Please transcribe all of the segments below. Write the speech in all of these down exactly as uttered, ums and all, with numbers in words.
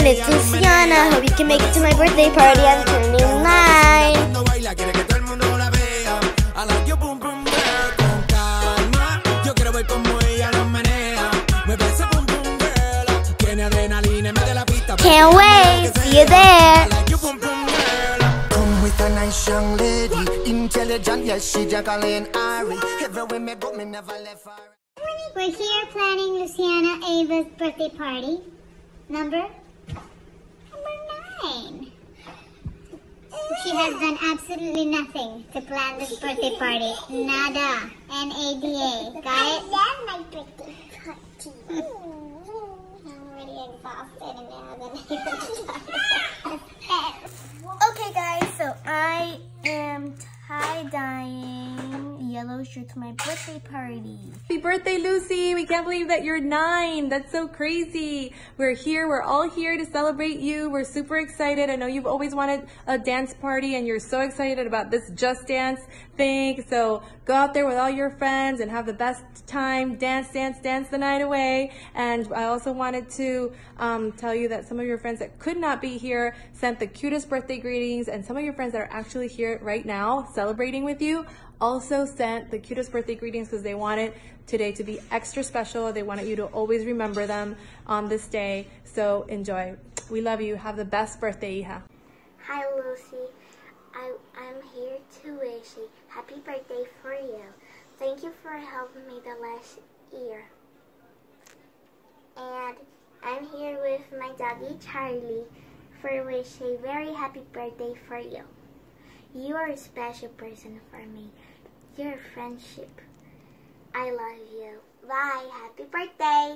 it's Luciana. Hope you can make it to my birthday party. I'm turning nine. Can't wait. See you there. Come with a nice young lady, intelligent, yes, she Jacqueline Ari. Everywhere me go, me never left her. We're here planning Luciana Ava's birthday party. Number? Number nine. She has done absolutely nothing to plan this birthday party. Nada. N A D A. Got it? I love my birthday party. I'm already exhausted and now Okay guys, so I am tie-dyeing yellow shirt to my birthday party. Happy birthday, Lucy! We can't believe that you're nine. That's so crazy. We're here. We're all here to celebrate you. We're super excited. I know you've always wanted a dance party and you're so excited about this Just Dance thing. So go out there with all your friends and have the best time. Dance, dance, dance the night away. And I also wanted to um, tell you that some of your friends that could not be here sent the cutest birthday greetings, and some of your friends that are actually here right now celebrating with you also sent the cutest birthday greetings because they wanted today to be extra special. They wanted you to always remember them on this day. So enjoy. We love you. Have the best birthday, Iha. Hi, Lucy. I, I'm here to wish a happy birthday for you. Thank you for helping me the last year. And I'm here with my doggy, Charlie, for wish a very happy birthday for you. You are a special person for me. Your friendship. I love you. Bye. Happy birthday.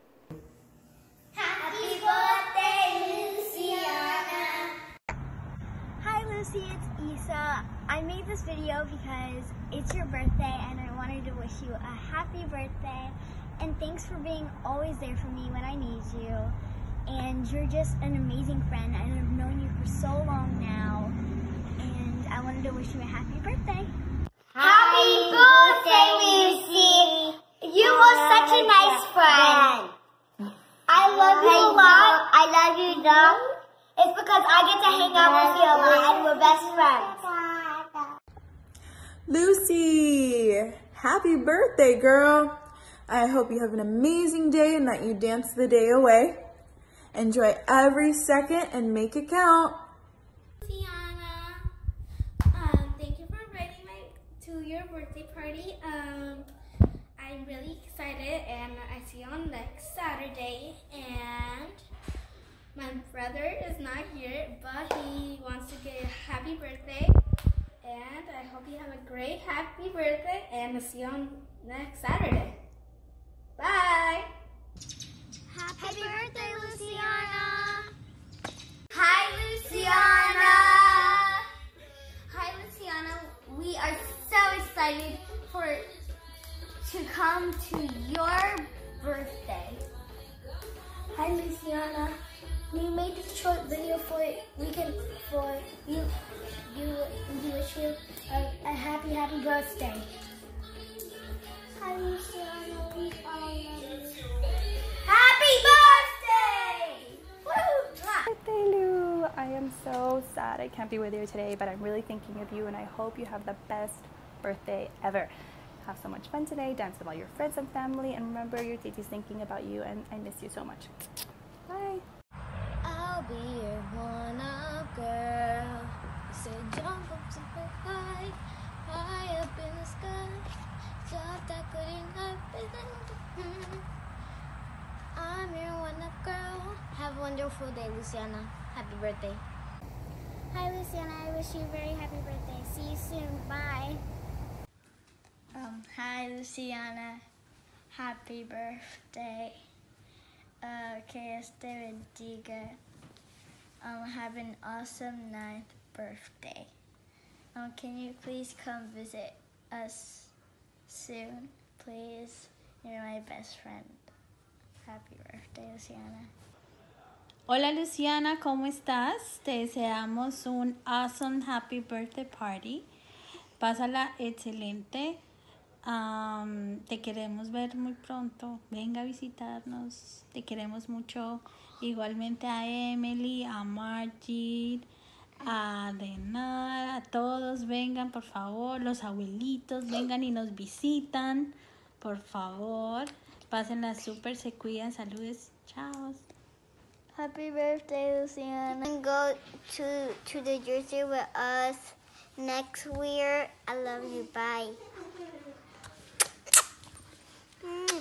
Happy birthday, Luciana. Hi Lucy, it's Isa. I made this video because it's your birthday and I wanted to wish you a happy birthday. And thanks for being always there for me when I need you. And you're just an amazing friend. I've known you for so long now. And I wanted to wish you a happy birthday. Happy birthday, Lucy. You are such a nice friend. I love you a lot. I love you, though. It's because I get to hang out with you a lot and we're best friends. Lucy, happy birthday, girl. I hope you have an amazing day and that you dance the day away. Enjoy every second and make it count. Luciana, um, thank you for inviting me to your birthday party. Um, I'm really excited and I see you on next Saturday. And my brother is not here, but he wants to get a happy birthday. And I hope you have a great happy birthday and I'll see you on next Saturday. Bye! Happy, Happy birthday, Luciana. Hi, Luciana. Hi, Luciana. We are so excited for to come to your birthday. Hi, Luciana. We made this short video for we can for you. You we wish you a, a happy, happy birthday. Hi, Luciana. We all love you. Happy birthday! Woo! Birthday, Lou! I am so sad I can't be with you today, but I'm really thinking of you and I hope you have the best birthday ever. Have so much fun today, dance with all your friends and family, and remember your titi's thinking about you and I miss you so much. Bye! I'll be your one-up girl. You said jump up super high, high up in the sky. Thought that couldn't happen. I'm your one-up girl. Have a wonderful day, Luciana. Happy birthday. Hi, Luciana. I wish you a very happy birthday. See you soon. Bye. Um, hi Luciana, happy birthday. Uh, que este bendiga. Um, have an awesome ninth birthday. Um, can you please come visit us soon, please? You're my best friend. Happy birthday, Luciana. Hola Luciana, ¿cómo estás? Te deseamos un awesome happy birthday party. Pásala excelente. Um, te queremos ver muy pronto. Venga a visitarnos. Te queremos mucho. Igualmente a Emily, a Margit, a Renan, a todos. Vengan, por favor. Los abuelitos, vengan y nos visitan. Por favor. Pásenla súper, se cuidan. Saludos. Chao. Happy birthday, Luciana. And go to, to the Jersey with us next year. I love you. Bye. Mm.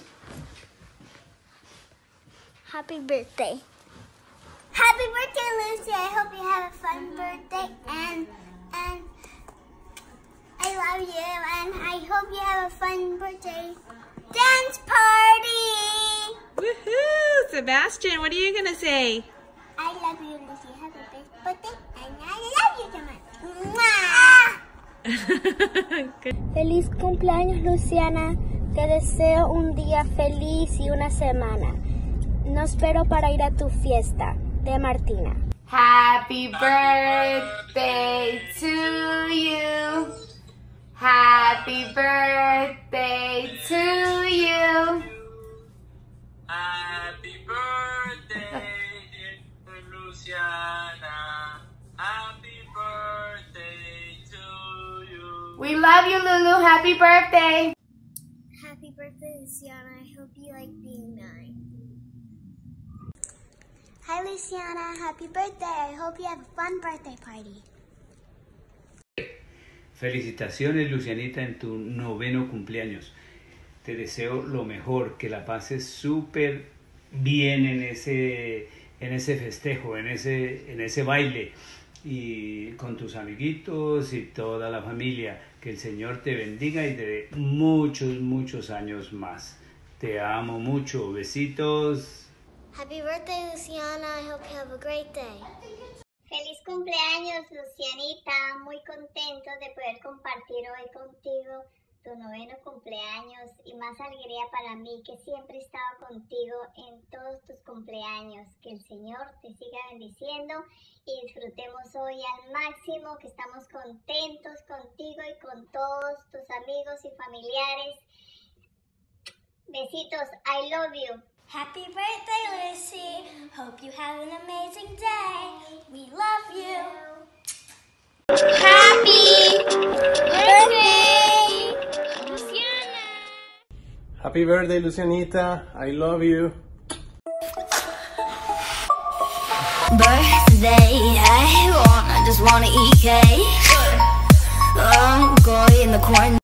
Happy birthday. Happy birthday, Lucy. I hope you have a fun birthday. And, and I love you. And I hope you have a fun birthday dance party. Woohoo! Sebastian, what are you going to say? I love you, Lucy. Happy birthday, and I love you so much. Feliz cumpleaños, Luciana. Te deseo un día feliz y una semana. No espero para ir a tu fiesta. De Martina. Happy birthday to you. Happy birthday to you. Happy birthday, dear Luciana. Happy birthday to you. We love you, Lulu. Happy birthday. Happy birthday, Luciana. I hope you like being nine. Hi, Luciana. Happy birthday. I hope you have a fun birthday party. Felicitaciones, Lucianita, en tu noveno cumpleaños. Te deseo lo mejor, que la pases súper bien en ese, en ese festejo, en ese, en ese baile, y con tus amiguitos y toda la familia. Que el Señor te bendiga y te dé muchos, muchos años más. Te amo mucho. Besitos. Happy birthday, Luciana. I hope you have a great day. Feliz cumpleaños, Lucianita. Muy contento de poder compartir hoy contigo tu noveno cumpleaños y más alegría para mí que siempre he estado contigo en todos tus cumpleaños. Que el Señor te siga bendiciendo y disfrutemos hoy al máximo, que estamos contentos contigo y con todos tus amigos y familiares. Besitos, I love you. Happy birthday, Lucy. Hope you have an amazing day. We love you. Happy birthday, Luciana. Happy birthday, Lucianita. I love you. Birthday, I wanna, just wanna eat cake. I'm going in the corner.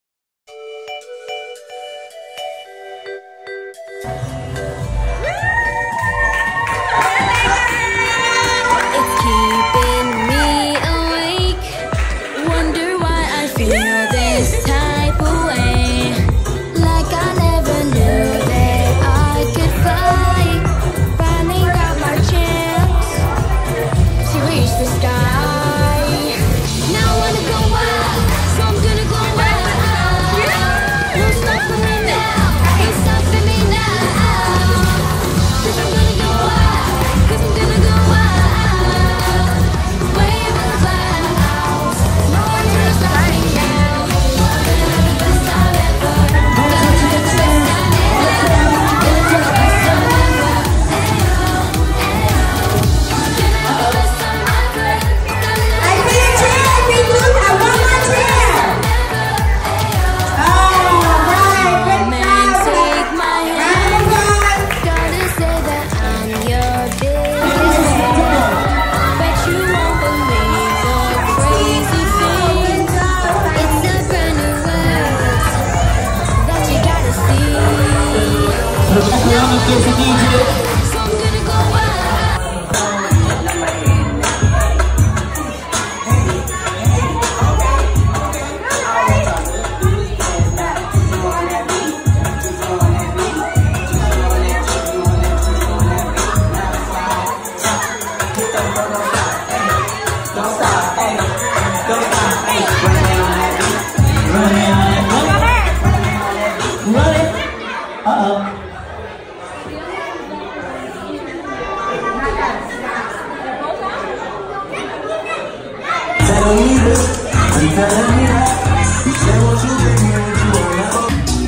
Tell me that, tell me that, say what you bring me, what you wanna.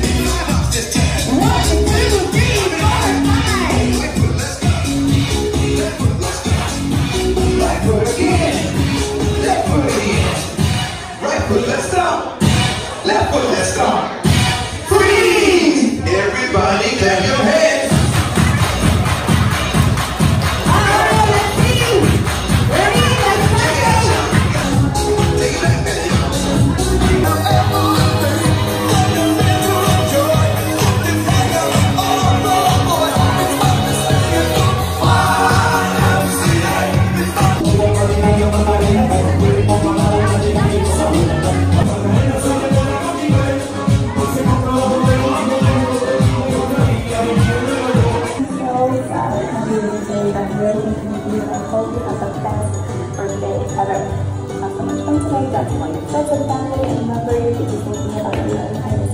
I can't believe you today, but I'm really thinking of you and I hope you have the best birthday ever. Have so much fun today, dancing while you're friends and family, and remember your teachers thinking about you and